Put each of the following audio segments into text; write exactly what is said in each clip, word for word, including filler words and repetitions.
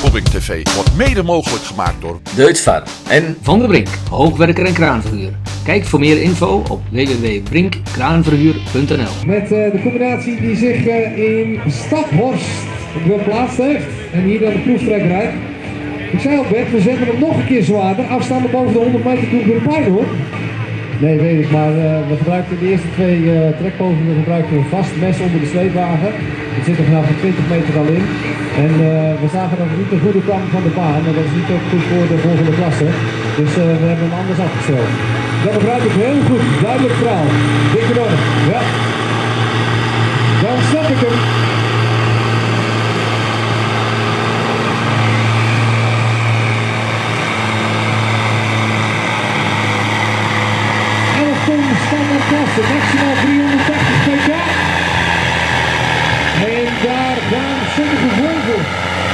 Automobbing T V wordt mede mogelijk gemaakt door Deutsvar en Van der Brink, hoogwerker en kraanverhuur. Kijk voor meer info op w w w punt brink kraanverhuur punt n l. Met uh, de combinatie die zich uh, in Staphorst geplaatst heeft. En hier dan de proeftrekkerij. Ik zei al Bert, we zetten hem nog een keer zwaarder. Afstanden boven de honderd meter doen we pijn hoor. Nee, weet ik, maar uh, we gebruikten de eerste twee uh, trekpogingen gebruikten we een vast mes onder de sleepwagen. Het zit er vanaf de twintig meter al in. En uh, we zagen dat het niet de goede kwam van de baan. En dat is niet ook goed voor de volgende klasse. Dus uh, we hebben hem anders afgesteld. Dat begrijp ik heel goed. Duidelijk verhaal. Dikke orde. Ja. Dan snap ik hem. Standaardklasse, maximaal driehonderdtachtig pk. En daar gaan sommige Volvo's.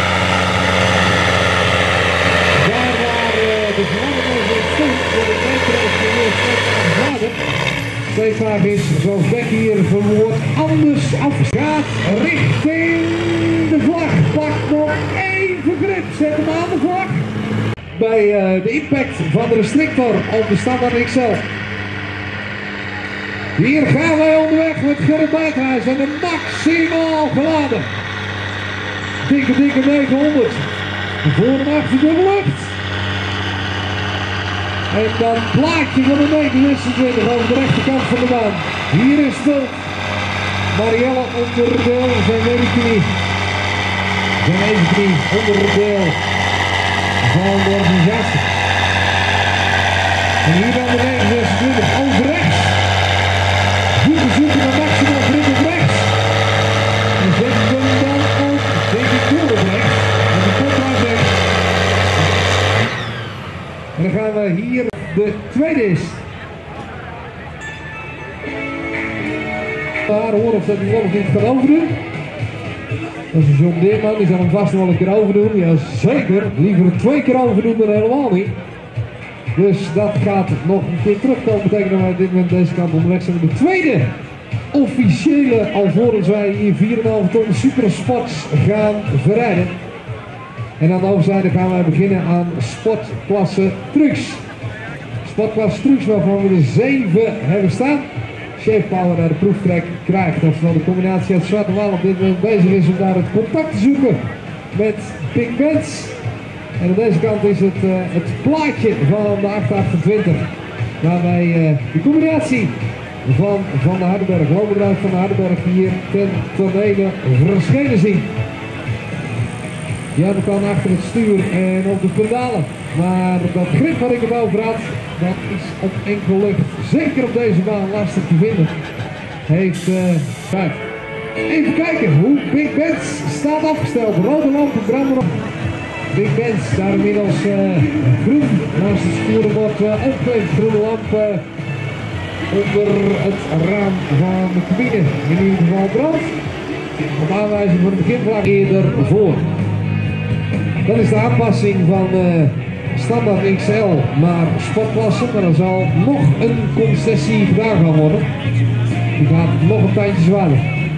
Daar waar uh, de verandering over het stond, voor de meterreis van de vader. Steekvraag is, zoals Beck hier verwoord, anders afgaat richting de vlag. Pak nog even grip, zet hem aan de vlag. Bij uh, de impact van de restrictor op de standaard X L. Hier gaan wij onderweg met Gerrit Buitenhuis en de maximaal geladen. Dikke, dikke negenhonderd. Voor en achter de lucht. En dan plaatje van de negenenzesentwintig over de rechterkant van de baan. Hier is de Marielle onderdeel, zijn medeknie. Zijn evenknie onderdeel van de organisatie. En hier dan de negenenzesentwintig over rechts. We zoeken naar maximaal grip op rechts. En zetten we hem dan ook, denk ik, door op rechts. En de kop uit rechts. En dan gaan we hier, de tweede is. Maar horen of dat hij zelf niet kan overdoen. Dat is John Deerman, die zal hem vast wel een keer overdoen. Ja, zeker. Liever twee keer overdoen dan helemaal niet. Dus dat gaat nog een keer terugkomen. Betekent dat wij op dit moment deze kant onderweg zijn. De tweede officiële, alvorens wij hier vier komma vijf ton supersports gaan verrijden. En aan de overzijde gaan wij beginnen aan sportklasse trucks. Sportklasse trucks waarvan we er zeven hebben staan. Chef Power naar de proeftrek krijgt. Oftewel de combinatie uit Zwarte Wal op dit moment bezig is om daar het contact te zoeken met Big Benz. En aan deze kant is het, uh, het plaatje van de achthonderdachtentwintig. Waar wij uh, de combinatie van Van de Hardenberg, loonbedrijf Van de Hardenberg hier ten tonele verschenen zien. Jan kan achter het stuur en op de pedalen. Maar dat grip wat ik erover had, dat is op enkel lucht, zeker op deze baan, lastig te vinden. Heeft uh, vijf. Even kijken hoe Big Benz staat afgesteld. Rode lampen branden op. Big Benz, daar inmiddels uh, groen naast het stuurbord uh, opgeeft. Groene lamp uh, onder het raam van de cabine. In ieder geval brand. Op aanwijzing voor de beginvlag eerder voor. Dat is de aanpassing van uh, standaard X L naar sportklasse. Maar er zal nog een concessie gedaan gaan worden. Die gaat nog een tijdje zwaarder.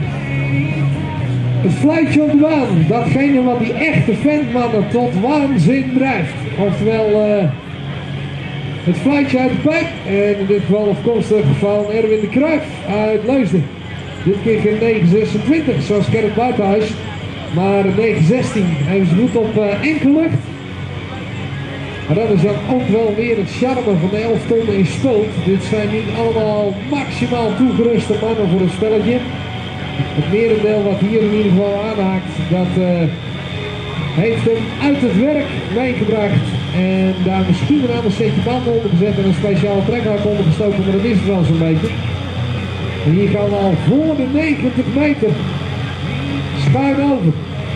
Het fluitje op de baan, datgene wat die echte ventmannen tot waanzin drijft. Oftewel uh, het fluitje uit de pijp. En in dit geval afkomstig van Erwin de Cruijff uit Leusden. Dit keer geen negen zesentwintig zoals Gerrit Buitenhuis. Maar negen zestien hebben ze goed op uh, enkel lucht. Maar dat is dan ook wel weer het charme van de elf ton in spoot. Dit zijn niet allemaal maximaal toegeruste mannen voor een spelletje. Het merendeel wat hier in ieder geval aanhaakt, dat uh, heeft hem uit het werk meegebracht. En daar misschien een ander setje banden onder gezet en een speciale trekhaak onder gestoken, maar dat is het wel zo'n beetje. En hier gaan we al voor de negentig meter schuin over.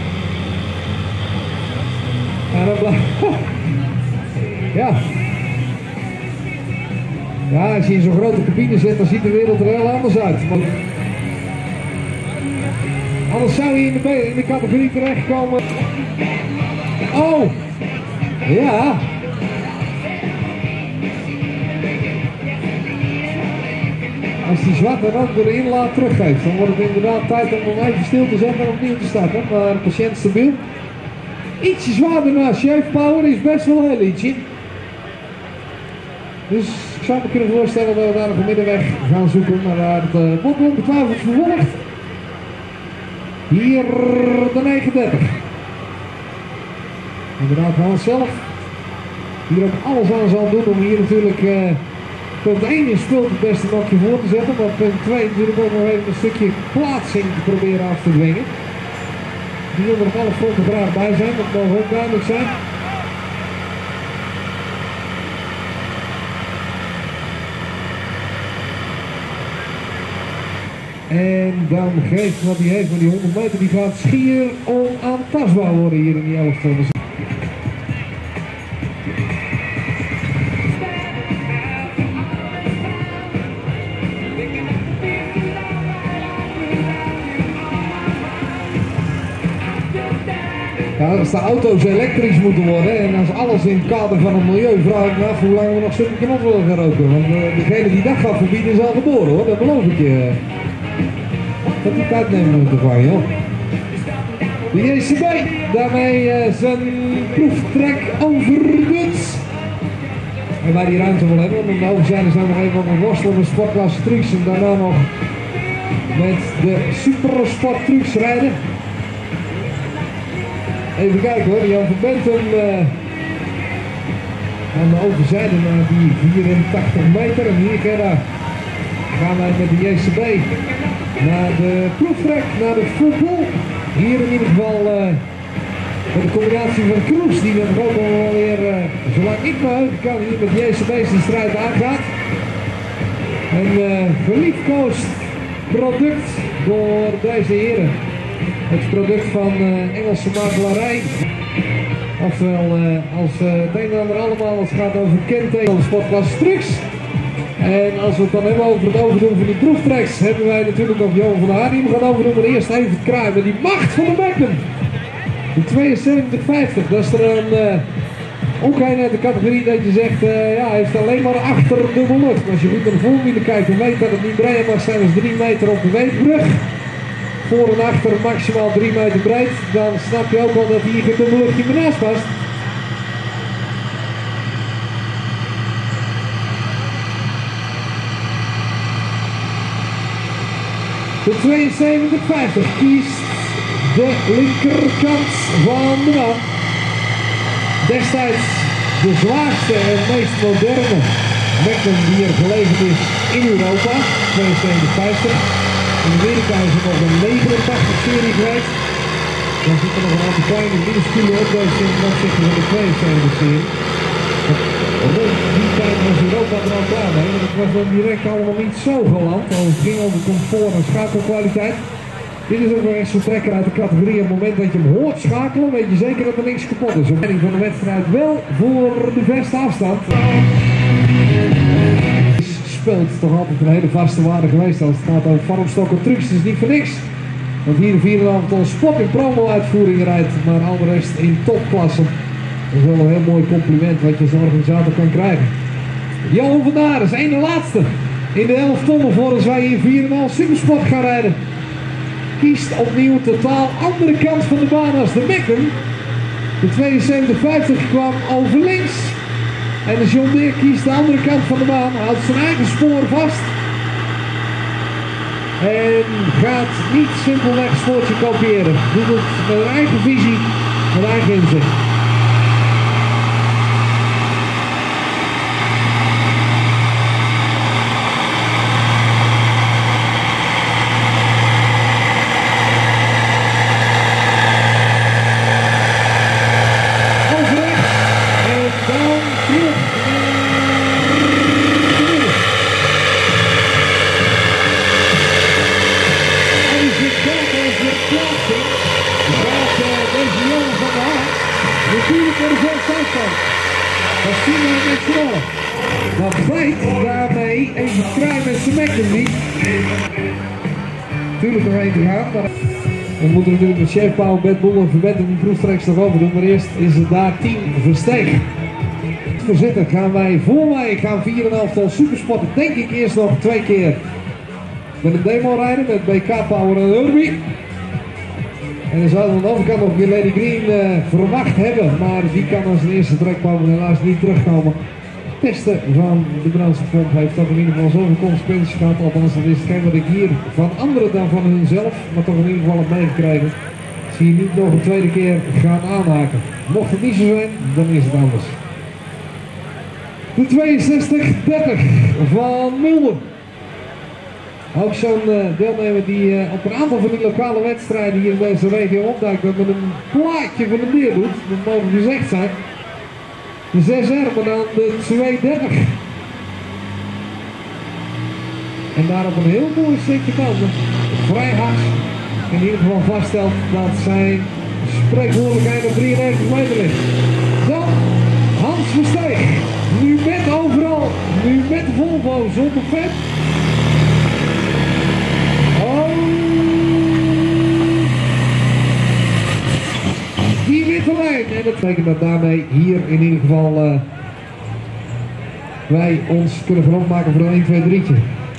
En dan blijft... Ja. Ja, als je in zo'n grote cabine zit, dan ziet de wereld er heel anders uit. Maar... Anders zou je in de, in de categorie terechtkomen. Oh! Ja! Als die zwarte rand door de inlaat teruggeeft, dan wordt het inderdaad tijd om hem even stil te zetten en opnieuw te starten. Maar patiënt stabiel. ietsje zwaarder naar Chef Power, is best wel heel ietsje. Dus ik zou me kunnen voorstellen dat we daar nog een middenweg gaan zoeken, maar waar het uh, wordt ongetwijfeld vervolgd. Hier de negenendertig. Inderdaad Hans zelf. Hier ook alles aan zal doen om hier natuurlijk uh, punt één in spul het beste nokje voor te zetten. Maar punt twee natuurlijk ook nog even een stukje plaatsing te proberen af te dwingen. Die zullen er op alle fronten graag bij zijn, dat mag ook duidelijk zijn. En dan geeft wat hij heeft, maar die honderd meter die gaat schier onaantastbaar worden hier in die elftal. Ja, als de auto's elektrisch moeten worden en als alles in het kader van het milieu, vraag ik me af hoe lang we nog zulke knop willen gaan roken. Want uh, degene die dat gaat verbieden is al geboren hoor, dat beloof ik je. Dat die tijd nemen we moeten van joh. De J C B, daarmee uh, zijn proeftrek overdut. En wij die ruimte willen hebben, want om de overzijde zijn we nog even op een worstelende sportklasse trucks en daarna nog met de supersport trucks rijden. Even kijken hoor, Jan van Bentum uh, aan de overzijde naar die vierentachtig meter. En hier Gerda, gaan wij met de J C B naar de proeftrek, naar de voetbal. Hier in ieder geval uh, met de combinatie van Kroes, die dan ook alweer, uh, zolang ik me heugen kan, hier met de J C B de strijd aangaat. Een uh, geliefkoosd product door deze heren. Het product van uh, Engelse makelarij. Oftewel, uh, als uh, het een en ander allemaal, als het gaat over kenteken van de sportklasse trucks. En als we het dan hebben over het overdoen van die proeftreks, hebben wij natuurlijk nog Johan van der Haar die hem gaat overdoen. Maar eerst even het kraaien met die macht van de Magnum. De tweeënzeventig vijftig, dat is er een uh, ook een uit de categorie dat je zegt, uh, ja, hij heeft alleen maar achter dubbel lucht. Maar als je goed naar de voorwielen kijkt, dan weet dat het niet breder mag zijn als drie meter op de weekbrug. Voor en achter maximaal drie meter breed, dan snap je ook wel dat hier geen dubbel luchtje meer naast past. De tweeënzeventig vijftig kiest de linkerkant van de man. Destijds de zwaarste en meest moderne Magnum die er geleverd is in Europa, tweeënzeventig vijftig. In Amerika is er nog een negenentachtig serie geweest. Dan zit er nog een aantal kleine minuscule oplossingen ten opzichte van de tweeënzeventig serie. Rond die tijd was Europa er al klaar mee, want het was dan direct allemaal niet zo geland. Het ging over comfort en schakelkwaliteit. Dit is ook nog eens zo'n trekker uit de categorie. Op het moment dat je hem hoort schakelen, weet je zeker dat er niks kapot is. De leiding van de wedstrijd wel voor de verste afstand. Speelt toch altijd een hele vaste waarde geweest als het gaat over farmstokken trucks. Het is niet voor niks. Want hier de vier komma vijf ton spot in promo uitvoering rijdt, maar al de rest in topklasse. Dat is wel een heel mooi compliment wat je als organisator kan krijgen. Johan van der Haar is één de laatste in de elf tonnen voor wij hier vier komma vijf supersport gaan rijden. Kiest opnieuw totaal andere kant van de baan als de Magnum. De tweeënzeventig vijftig kwam over links. En de John Deere kiest de andere kant van de baan, houdt zijn eigen spoor vast. En gaat niet simpelweg een spoortje kopiëren. Doet het met een eigen visie, met eigen inzicht. Dat feit daarmee even krijgen met zijn Magnum niet. Natuurlijk nog één te gaan, maar we moeten natuurlijk met Chef Power, Bad Bull en Verbetting die proeftreks nog over doen. Maar eerst is het daar tien verstegen. Voorzitter gaan wij voor mij gaan vier komma vijf ton supersporten. Denk ik eerst nog twee keer met een demo rijden met B K Power en Urbi. En dan zouden we aan de overkant nog weer Lady Green uh, verwacht hebben, maar die kan als een eerste trekpolen helaas niet terugkomen. Testen van de brandstofpomp heeft toch in ieder geval zoveel consequenties gehad, althans dat is hetgeen wat ik hier van anderen dan van hunzelf, maar toch in ieder geval heb meegekregen. Zie je niet nog een tweede keer gaan aanhaken. Mocht het niet zo zijn, dan is het anders. De tweeënzestig dertig van Mulder. Ook zo'n uh, deelnemer die uh, op een aantal van die lokale wedstrijden hier in deze regio opduikt, dat met een plaatje van de neer doet, dat mogen gezegd zijn. De zes R, maar dan de tweehonderddertig. En daar op een heel mooi stukje tanden, vrij hard, in ieder geval vaststelt dat zijn spreekwoordelijkheid op drieënnegentig meter ligt. Dan Hans Versteeg, nu met overal, nu met Volvo zonder vet. Oh. Die witte lijn. En dat betekent dat daarmee hier in ieder geval uh, wij ons kunnen verantwoorden voor een één, twee, drietje.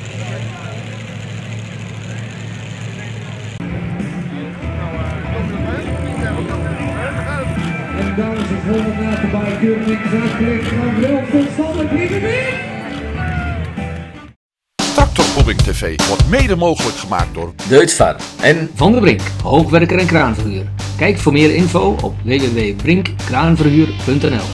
En dan is het volgende na te bij Keuring Zaakelijk van Wil Constant Brievenweg. Tractorpodding T V wordt mede mogelijk gemaakt door Deutsvar en Van der Brink, hoogwerker en kraanverhuur. Kijk voor meer info op w w w punt brink kraanverhuur punt n l.